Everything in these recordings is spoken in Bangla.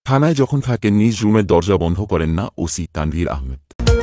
থানায় যখন থাকেন নিজ রুমের দরজা বন্ধ করেন না OC Tanvir Ahmed.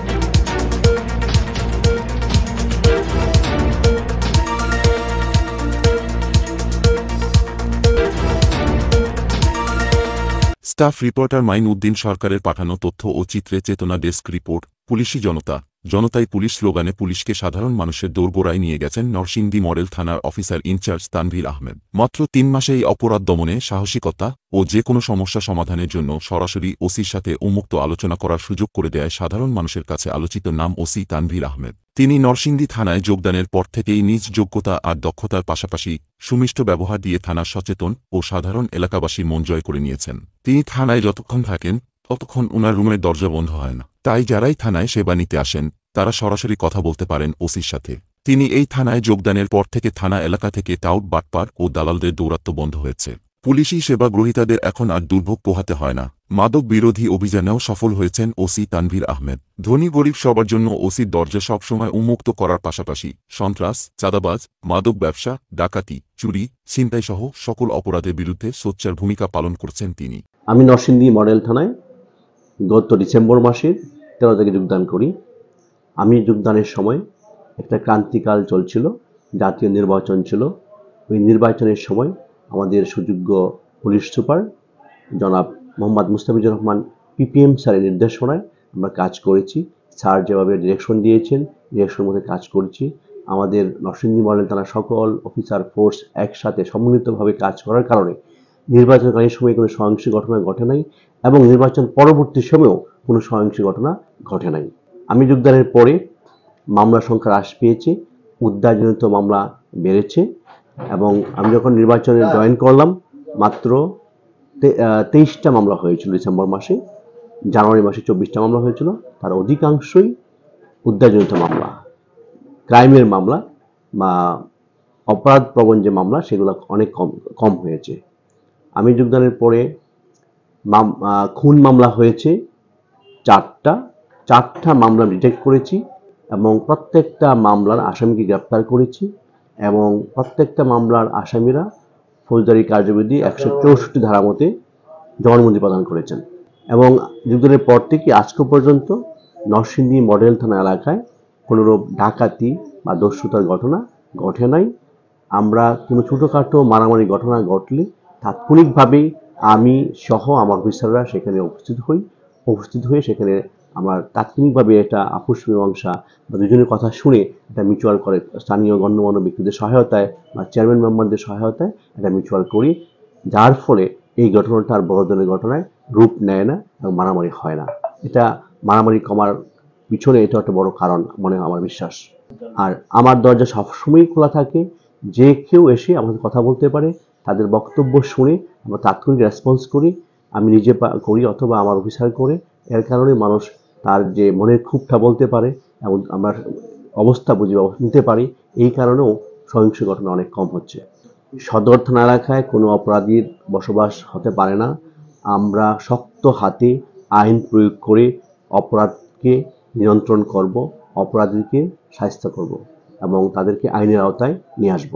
Staff reporter Main Uddin সরকারের পাঠানো তথ্য ও চিত্রে চেতনা ডেস্ক রিপোর্ট। পুলিশি জনতাই পুলিশ স্লোগানে পুলিশকে সাধারণ মানুষের দোরগোড়ায় নিয়ে গেছেন নরসিংদী মডেল থানার অফিসার ইনচার্জ তানভীর আহমেদ। মাত্র ৩ মাসেই অপরাধ দমনে সাহসিকতা ও যে কোনো সমস্যা সমাধানের জন্য সরাসরি ওসির সাথে উন্মুক্ত আলোচনা করার সুযোগ করে দেয় সাধারণ মানুষের কাছে আলোচিত নাম ওসি তানভীর আহমেদ। তিনি নরসিংদী থানায় যোগদানের পর থেকেই নিজ যোগ্যতা আর দক্ষতার পাশাপাশি সুমিষ্ট ব্যবহার দিয়ে থানার সচেতন ও সাধারণ এলাকাবাসীর মন জয় করে নিয়েছেন। তিনি থানায় যতক্ষণ থাকেন ততক্ষণ উনার রুমের দরজা বন্ধ হয় না, তাই যারাই থানায় সেবা নিতে আসেন তারা সরাসরি কথা বলতে পারেন ওসির সাথে। তিনি এই থানায় যোগদানের পর থেকে থানা এলাকা থেকে টাউট বাটপার ও দালালদের দৌরাত্ম্য বন্ধ হয়েছে। পুলিশি সেবা গ্রহীতাদের এখন আর দুর্ভোগ পোহাতে হয় না। মাদক বিরোধী অভিযানেও সফল হয়েছেন ওসি তানভীর আহমেদ। ধনী গরিব সবার জন্য ওসির দরজা সবসময় উন্মুক্ত করার পাশাপাশি সন্ত্রাস, চাঁদাবাজ, মাদক ব্যবসা, ডাকাতি, চুরি, ছিনতাইসহ সকল অপরাধের বিরুদ্ধে সোচ্চার ভূমিকা পালন করছেন তিনি। আমি নরসিংদী মডেল থানায় গত ডিসেম্বর মাসের 13 তারিখে যোগদান করি। আমি যোগদানের সময় একটা ক্রান্তিকাল চলছিল, জাতীয় নির্বাচন ছিল। ওই নির্বাচনের সময় আমাদের সুযোগ্য পুলিশ সুপার জনাব মোহাম্মদ মুস্তাফিজুর রহমান পিপিএম স্যারের নির্দেশনায় আমরা কাজ করেছি। স্যার যেভাবে ডিরেকশন দিয়েছেন ডিরেকশনের মধ্যে কাজ করেছি। আমাদের নরসিংদী মডেল থানার সকল অফিসার ফোর্স একসাথে সমন্বিতভাবে কাজ করার কারণে নির্বাচনকালীন সময়ে কোনো সহিংস ঘটনা ঘটে নাই এবং নির্বাচন পরবর্তী সময়েও কোনো সহিংস ঘটনা ঘটে নাই। আমি যোগদানের পরে মামলার সংখ্যা হ্রাস পেয়েছে, উদ্ধারজনিত মামলা বেড়েছে এবং আমি যখন নির্বাচনে জয়েন করলাম মাত্র 23টা মামলা হয়েছিল ডিসেম্বর মাসে। জানুয়ারি মাসে 24টা মামলা হয়েছিল, তার অধিকাংশই উদ্ধারজনিত মামলা। ক্রাইমের মামলা বা অপরাধ প্রবণ যে মামলা সেগুলো অনেক কম হয়েছে। আমি যোগদানের পরে খুন মামলা হয়েছে 4টা মামলা ডিটেক্ট করেছি এবং প্রত্যেকটা মামলার আসামিকে গ্রেপ্তার করেছি এবং প্রত্যেকটা মামলার আসামিরা ফৌজদারি কার্যবিধি 164 ধারা মতে জবানবন্দি প্রদান করেছেন। এবং যোগদানের পর থেকে আজকে পর্যন্ত নরসিংদী মডেল থানা এলাকায় কোনোরূপ ডাকাতি বা দস্যুতার ঘটনা ঘটে নাই। আমরা কোনো ছোটোখাটো মারামারি ঘটনা ঘটলে তাৎক্ষণিকভাবেই আমি সহ আমার অফিসাররা সেখানে উপস্থিত হয়ে সেখানে আমার তাৎক্ষণিকভাবে একটা আপোষ মীমাংসা বা দুজনের কথা শুনে একটা মিউচুয়াল করে স্থানীয় গণ্যমান্য ব্যক্তিদের সহায়তায় বা চেয়ারম্যান মেম্বারদের সহায়তায় একটা মিউচুয়াল করি, যার ফলে এই ঘটনাটা আর বড় ধরনের ঘটনায় রূপ নেয় না এবং মারামারি হয় না। এটা মারামারি কমার পিছনে এটা একটা বড় কারণ মনে হয় আমার বিশ্বাস। আর আমার দরজা সবসময়ই খোলা থাকে, যে কেউ এসে আমাদের কথা বলতে পারে, তাদের বক্তব্য শুনে আমরা তাৎক্ষণিক রেসপন্স করি। আমি নিজে করি অথবা আমার অফিসার করে। এর কারণে মানুষ তার যে মনের ক্ষোভটা বলতে পারে এবং আমরা অবস্থা বুঝে নিতে পারি। এই কারণেও সহিংস ঘটনা অনেক কম হচ্ছে। সদর থানা এলাকায় কোনো অপরাধীর বসবাস হতে পারে না। আমরা শক্ত হাতে আইন প্রয়োগ করে অপরাধকে নিয়ন্ত্রণ করব, অপরাধীকে শাস্তি করব এবং তাদেরকে আইনের আওতায় নিয়ে আসব।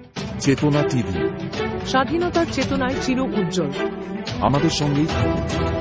চেতনা টিভি, স্বাধীনতার চেতনায় চির উজ্জ্বল। আমাদের সঙ্গেই থাকুন।